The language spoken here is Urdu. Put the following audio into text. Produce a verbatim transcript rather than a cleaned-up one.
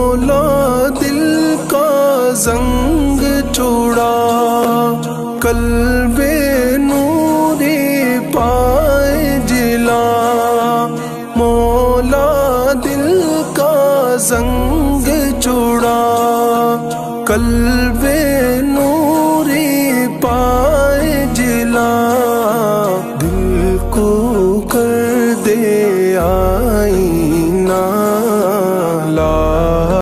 مولا دل کا زنگ چھڑا، قلب نوری پائے جلا، مولا دل کا زنگ چھڑا، قلب نوری